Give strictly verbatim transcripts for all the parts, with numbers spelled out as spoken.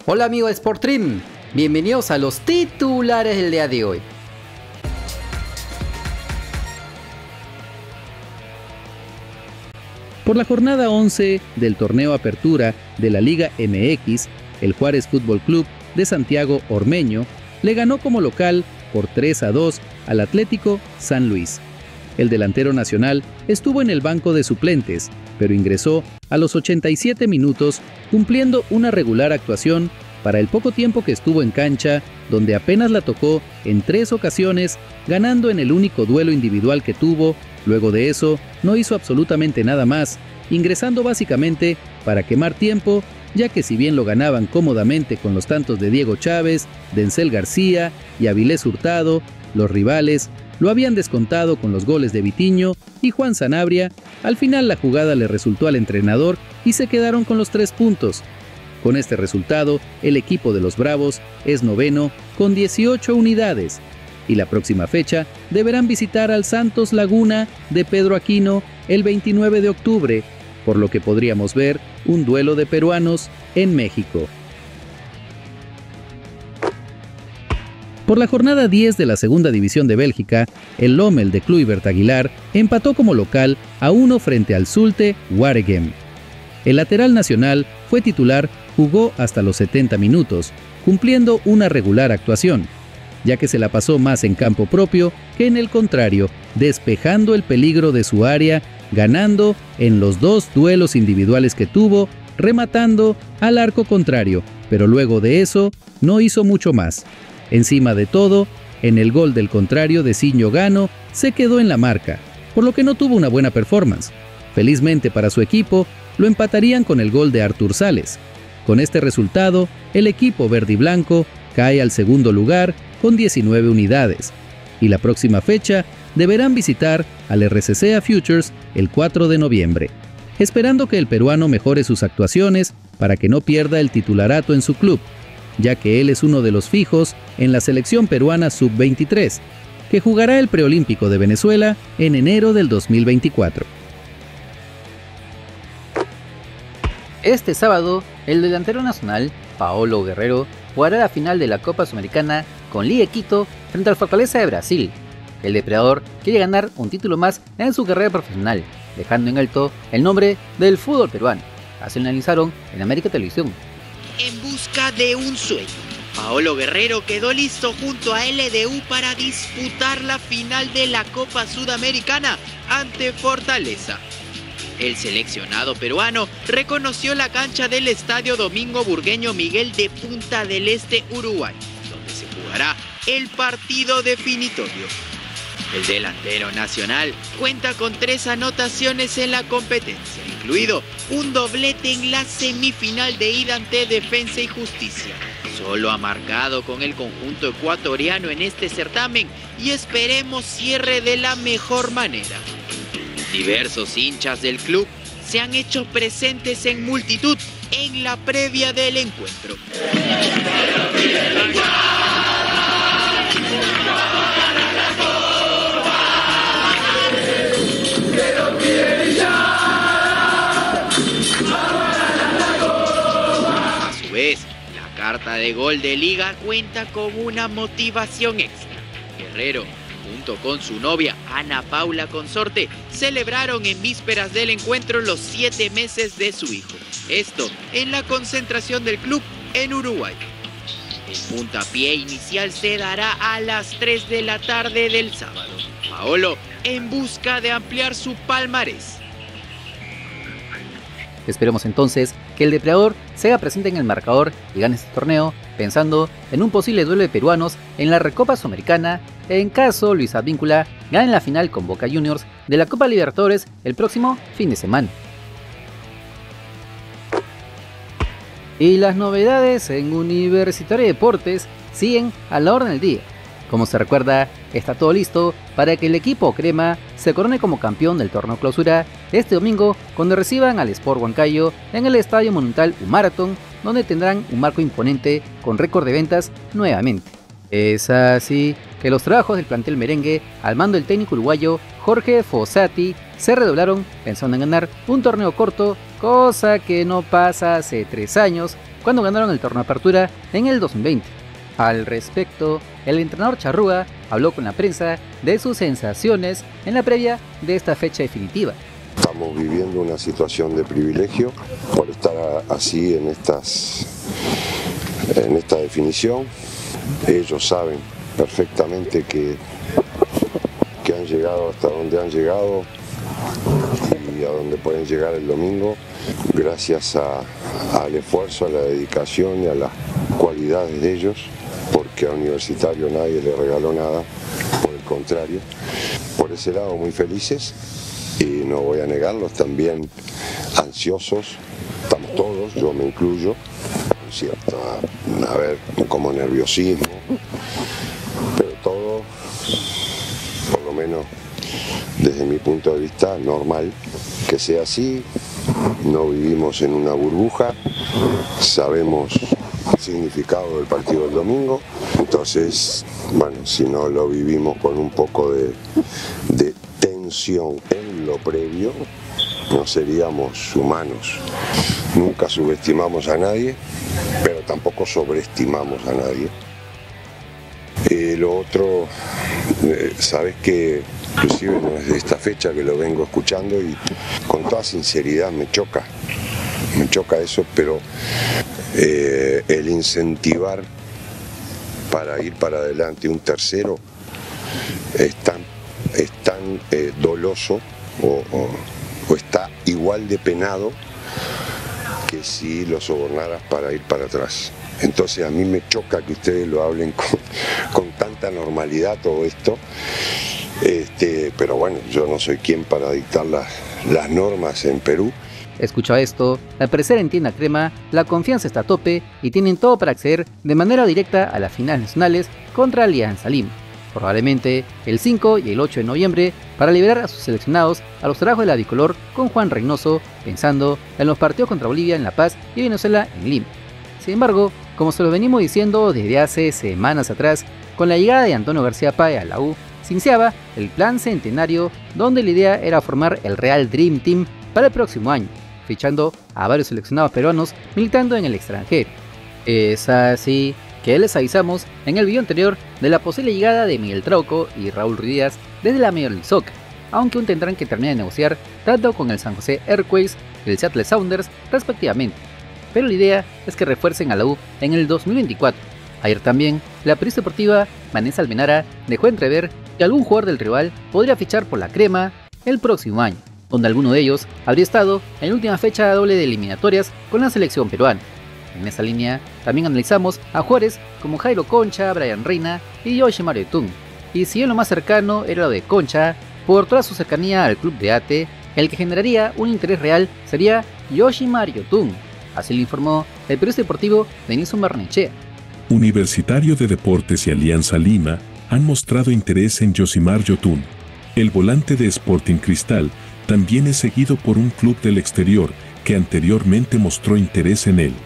Hola amigos de Sportstream, bienvenidos a los titulares del día de hoy. Por la jornada once del torneo Apertura de la Liga M X, el Juárez Fútbol Club de Santiago Ormeño le ganó como local por tres a dos al Atlético San Luis. El delantero nacional estuvo en el banco de suplentes, pero ingresó a los ochenta y siete minutos cumpliendo una regular actuación para el poco tiempo que estuvo en cancha, donde apenas la tocó en tres ocasiones, ganando en el único duelo individual que tuvo. Luego de eso, no hizo absolutamente nada más, ingresando básicamente para quemar tiempo, ya que si bien lo ganaban cómodamente con los tantos de Diego Chávez, Denzel García y Avilés Hurtado, los rivales lo habían descontado con los goles de Vitiño y Juan Sanabria. Al final la jugada le resultó al entrenador y se quedaron con los tres puntos. Con este resultado, el equipo de los Bravos es noveno con dieciocho unidades, y la próxima fecha deberán visitar al Santos Laguna de Pedro Aquino el veintinueve de octubre, por lo que podríamos ver un duelo de peruanos en México. Por la jornada diez de la Segunda División de Bélgica, el Lommel de Kluivert Aguilar empató como local a uno frente al Zulte Waregem. El lateral nacional fue titular, jugó hasta los setenta minutos, cumpliendo una regular actuación, ya que se la pasó más en campo propio que en el contrario, despejando el peligro de su área, ganando en los dos duelos individuales que tuvo, rematando al arco contrario, pero luego de eso no hizo mucho más. Encima de todo, en el gol del contrario de Ciño Gano se quedó en la marca, por lo que no tuvo una buena performance. Felizmente para su equipo, lo empatarían con el gol de Artur Sales. Con este resultado, el equipo verde y blanco cae al segundo lugar con diecinueve unidades, y la próxima fecha deberán visitar al R C C A Futures el cuatro de noviembre, esperando que el peruano mejore sus actuaciones para que no pierda el titularato en su club, ya que él es uno de los fijos en la selección peruana sub veintitrés, que jugará el preolímpico de Venezuela en enero del dos mil veinticuatro. Este sábado, el delantero nacional, Paolo Guerrero, jugará la final de la Copa Sudamericana con Liga Quito frente al Fortaleza de Brasil. El depredador quiere ganar un título más en su carrera profesional, dejando en alto el nombre del fútbol peruano. Así lo analizaron en América Televisión. En busca de un sueño, Paolo Guerrero quedó listo junto a L D U para disputar la final de la Copa Sudamericana ante Fortaleza. El seleccionado peruano reconoció la cancha del Estadio Domingo Burgueño Miguel de Punta del Este, Uruguay, donde se jugará el partido definitorio. El delantero nacional cuenta con tres anotaciones en la competencia, incluido un doblete en la semifinal de ida ante Defensa y Justicia. Solo ha marcado con el conjunto ecuatoriano en este certamen y esperemos cierre de la mejor manera. Diversos hinchas del club se han hecho presentes en multitud en la previa del encuentro. A su vez, la carta de gol de liga cuenta con una motivación extra. Guerrero, junto con su novia Ana Paula Consorte, celebraron en vísperas del encuentro los siete meses de su hijo. Esto en la concentración del club en Uruguay. El puntapié inicial se dará a las tres de la tarde del sábado. Paolo en busca de ampliar su palmarés. Esperemos entonces que el depredador se haga presente en el marcador y gane este torneo, pensando en un posible duelo de peruanos en la Recopa Sudamericana, en caso Luis Advíncula gane la final con Boca Juniors de la Copa Libertadores el próximo fin de semana. Y las novedades en Universitario de Deportes siguen a la orden del día. Como se recuerda, está todo listo para que el equipo crema se corone como campeón del torneo clausura este domingo cuando reciban al Sport Huancayo en el Estadio Monumental U-Marathon, donde tendrán un marco imponente con récord de ventas nuevamente. Es así que los trabajos del plantel merengue al mando del técnico uruguayo Jorge Fossati se redoblaron pensando en ganar un torneo corto, cosa que no pasa hace tres años cuando ganaron el torneo Apertura en el dos mil veinte. Al respecto, el entrenador Charrúa habló con la prensa de sus sensaciones en la previa de esta fecha definitiva. Estamos viviendo una situación de privilegio por estar así en, estas, en esta definición. Ellos saben perfectamente que, que han llegado hasta donde han llegado y a donde pueden llegar el domingo, gracias a, al esfuerzo, a la dedicación y a las cualidades de ellos, porque a Universitario nadie le regaló nada, por el contrario. Por ese lado muy felices y no voy a negarlos, también ansiosos, estamos todos, yo me incluyo, con cierta, a ver, como nerviosismo, pero todo, por lo menos desde mi punto de vista, normal que sea así. No vivimos en una burbuja, sabemos el significado del partido del domingo, entonces, bueno, si no lo vivimos con un poco de, de tensión en lo previo, no seríamos humanos. Nunca subestimamos a nadie, pero tampoco sobreestimamos a nadie. Eh, lo otro, eh, sabes que inclusive no es de esta fecha que lo vengo escuchando y con toda sinceridad me choca, me choca eso, pero eh, el incentivar para ir para adelante un tercero es tan, es tan eh, doloso o, o, o está igual de penado que si lo sobornaras para ir para atrás. Entonces a mí me choca que ustedes lo hablen con, con tanta normalidad todo esto, este, pero bueno, yo no soy quien para dictar las, las normas en Perú. Escuchado esto, al parecer en Tienda Crema, la confianza está a tope y tienen todo para acceder de manera directa a las finales nacionales contra Alianza Lima, probablemente el cinco y el ocho de noviembre, para liberar a sus seleccionados a los trabajos de la bicolor con Juan Reynoso, pensando en los partidos contra Bolivia en La Paz y Venezuela en Lima. Sin embargo, como se lo venimos diciendo desde hace semanas atrás, con la llegada de Antonio García Páez a la U, se iniciaba el plan centenario, donde la idea era formar el Real Dream Team para el próximo año, fichando a varios seleccionados peruanos militando en el extranjero. Es así que les avisamos en el video anterior de la posible llegada de Miguel Trauco y Raúl Ruiz Díaz desde la Major League Soccer, aunque aún tendrán que terminar de negociar tanto con el San José Earthquakes y el Seattle Sounders respectivamente. Pero la idea es que refuercen a la U en el dos mil veinticuatro. Ayer también, la periodista deportiva Vanessa Almenara dejó entrever que algún jugador del rival podría fichar por la crema el próximo año, donde alguno de ellos habría estado en la última fecha doble de eliminatorias con la selección peruana. En esa línea también analizamos a jugadores como Jairo Concha, Brian Reina y Yoshimaru Yotun. Y si bien lo más cercano era lo de Concha, por toda su cercanía al club de Ate, el que generaría un interés real sería Yoshimaru Yotun. Así lo informó el periodista deportivo Denison Barnechea. Universitario de Deportes y Alianza Lima han mostrado interés en Yoshimaru Yotun. El volante de Sporting Cristal también es seguido por un club del exterior que anteriormente mostró interés en él.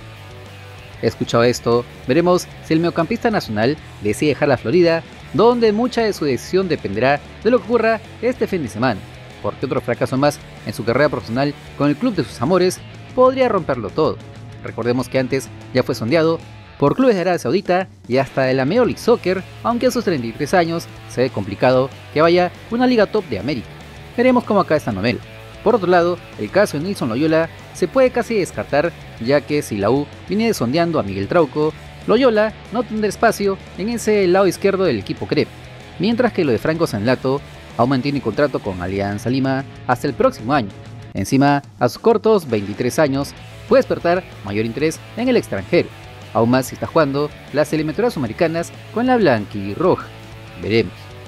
Escuchado esto, veremos si el mediocampista nacional decide dejar la Florida, donde mucha de su decisión dependerá de lo que ocurra este fin de semana, porque otro fracaso más en su carrera profesional con el club de sus amores podría romperlo todo. Recordemos que antes ya fue sondeado por clubes de Arabia Saudita y hasta de la Major League Soccer, aunque a sus treinta y tres años se ve complicado que vaya una liga top de América. Veremos cómo acaba esta novela. Por otro lado, el caso de Nilson Loyola se puede casi descartar, ya que si la U viene sondeando a Miguel Trauco, Loyola no tendrá espacio en ese lado izquierdo del equipo Crep, mientras que lo de Franco Sanlato aún mantiene contrato con Alianza Lima hasta el próximo año. Encima, a sus cortos veintitrés años, puede despertar mayor interés en el extranjero, aún más si está jugando las eliminatorias sudamericanas con la blanquirroja. Veremos.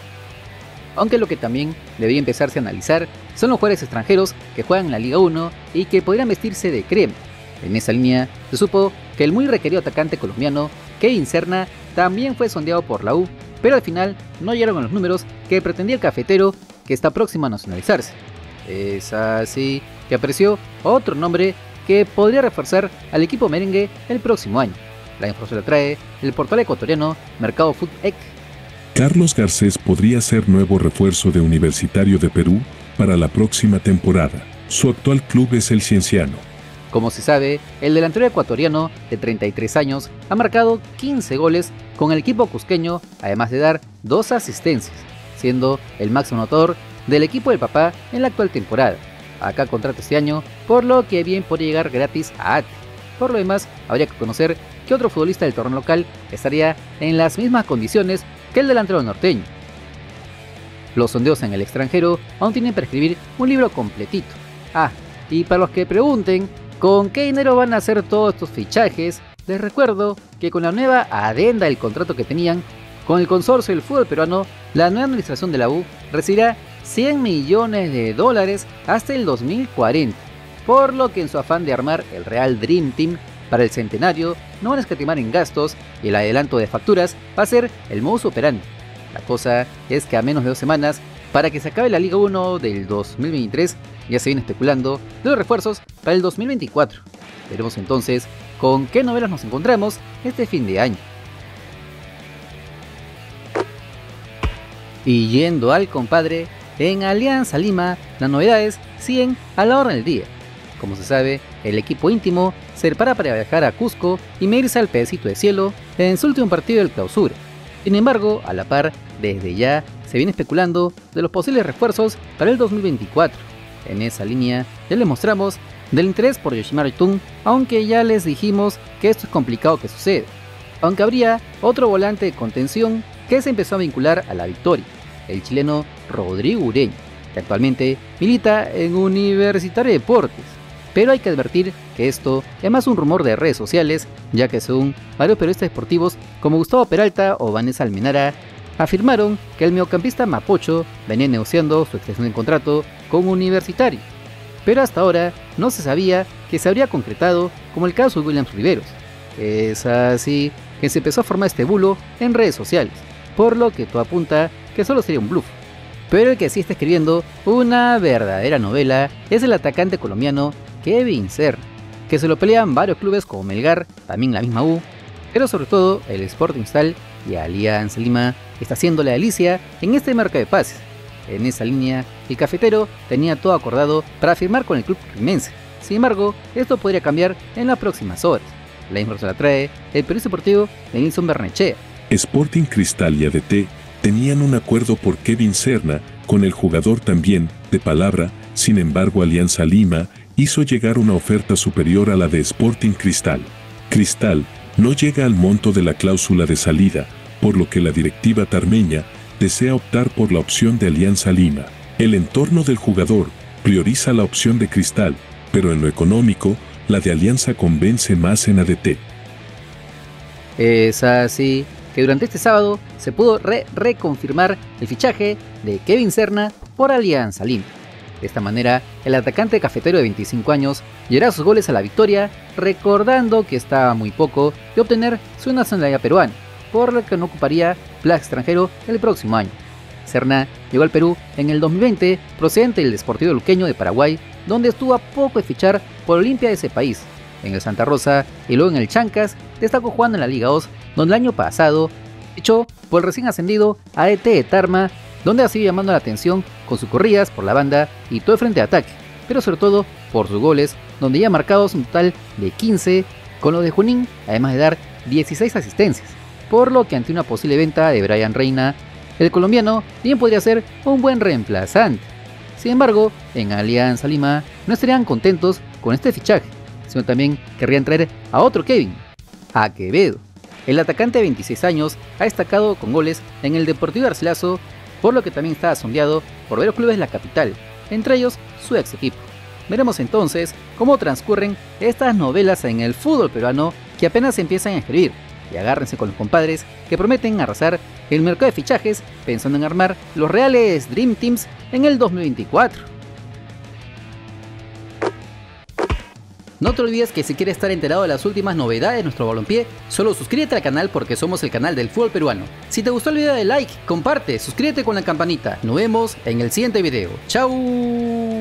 Aunque lo que también debería empezarse a analizar son los jugadores extranjeros que juegan en la Liga uno y que podrían vestirse de crema. En esa línea se supo que el muy requerido atacante colombiano Kevin Serna también fue sondeado por la U, pero al final no llegaron a los números que pretendía el cafetero, que está próximo a nacionalizarse. Es así que apareció otro nombre que podría reforzar al equipo merengue el próximo año. La información la trae el portal ecuatoriano Mercado FutEc. Carlos Garcés podría ser nuevo refuerzo de Universitario de Perú para la próxima temporada. Su actual club es el Cienciano. Como se sabe, el delantero ecuatoriano de treinta y tres años ha marcado quince goles con el equipo cusqueño, además de dar dos asistencias, siendo el máximo anotador del equipo del papá en la actual temporada. Acá contrato este año, por lo que bien podría llegar gratis a ATE. Por lo demás, habría que conocer que otro futbolista del torneo local estaría en las mismas condiciones que el delantero norteño. Los sondeos en el extranjero aún tienen para escribir un libro completito. Ah, y para los que pregunten ¿con qué dinero van a hacer todos estos fichajes? Les recuerdo que con la nueva adenda del contrato que tenían con el consorcio del fútbol peruano, la nueva administración de la U recibirá cien millones de dólares hasta el dos mil cuarenta, por lo que en su afán de armar el Real Dream Team para el centenario no van a escatimar en gastos y el adelanto de facturas va a ser el modus operandi. La cosa es que a menos de dos semanas para que se acabe la Liga uno del dos mil veintitrés, ya se viene especulando de los refuerzos para el dos mil veinticuatro. Veremos entonces con qué novelas nos encontramos este fin de año. Y yendo al compadre, en Alianza Lima las novedades siguen a la orden del día. Como se sabe, el equipo íntimo se prepara para viajar a Cusco y medirse al pedacito de cielo en su último partido del clausura. Sin embargo, a la par, desde ya se viene especulando de los posibles refuerzos para el dos mil veinticuatro. En esa línea ya les mostramos del interés por Yoshimar Yotun, aunque ya les dijimos que esto es complicado que suceda. Aunque habría otro volante de contención que se empezó a vincular a la victoria, el chileno Rodrigo Ureña, que actualmente milita en Universitario de Deportes. Pero hay que advertir que esto es más un rumor de redes sociales, ya que según varios periodistas deportivos como Gustavo Peralta o Vanessa Almenara, afirmaron que el mediocampista mapocho venía negociando su extensión de contrato con Universitario, pero hasta ahora no se sabía que se habría concretado, como el caso de Williams Riveros. Es así que se empezó a formar este bulo en redes sociales, por lo que todo apunta que solo sería un bluff. Pero el que sí está escribiendo una verdadera novela es el atacante colombiano Kevin Serna, que se lo pelean varios clubes como Melgar, también la misma U, pero sobre todo el Sporting Cristal y Alianza Lima está haciendo la delicia en este mercado de pases. En esa línea, el cafetero tenía todo acordado para firmar con el club rimense. Sin embargo, esto podría cambiar en las próximas horas. La información la trae el periodista deportivo de Nilson Barnechea. Sporting Cristal y A D T tenían un acuerdo por Kevin Serna con el jugador también, de palabra. Sin embargo, Alianza Lima hizo llegar una oferta superior a la de Sporting Cristal. Cristal no llega al monto de la cláusula de salida, por lo que la directiva tarmeña desea optar por la opción de Alianza Lima. El entorno del jugador prioriza la opción de Cristal, pero en lo económico, la de Alianza convence más en A D T. Es así que durante este sábado se pudo re reconfirmar el fichaje de Kevin Serna por Alianza Lima. De esta manera, el atacante cafetero de veinticinco años llevará sus goles a la victoria, recordando que estaba muy poco de obtener su nacionalidad peruana, por lo que no ocuparía plaza extranjero el próximo año. Serna llegó al Perú en el dos mil veinte, procedente del Deportivo Luqueño de Paraguay, donde estuvo a poco de fichar por Olimpia de ese país. En el Santa Rosa y luego en el Chancas, destacó jugando en la Liga dos, donde el año pasado fichó por el recién ascendido A D T de Tarma, donde ha seguido llamando la atención con sus corridas por la banda y todo el frente de ataque, pero sobre todo por sus goles, donde ya ha marcado un total de quince, con los de Junín, además de dar dieciséis asistencias, por lo que ante una posible venta de Brian Reina, el colombiano bien podría ser un buen reemplazante. Sin embargo, en Alianza Lima no estarían contentos con este fichaje, sino también querrían traer a otro Kevin, a Quevedo. El atacante de veintiséis años ha destacado con goles en el Deportivo Garcilaso, por lo que también está sondeado por varios clubes de la capital, entre ellos su ex equipo. Veremos entonces cómo transcurren estas novelas en el fútbol peruano que apenas empiezan a escribir, y agárrense con los compadres que prometen arrasar el mercado de fichajes pensando en armar los reales Dream Teams en el dos mil veinticuatro. No te olvides que si quieres estar enterado de las últimas novedades de nuestro balompié, solo suscríbete al canal porque somos el canal del fútbol peruano. Si te gustó el video, dale like, comparte, suscríbete con la campanita. Nos vemos en el siguiente video. ¡Chao!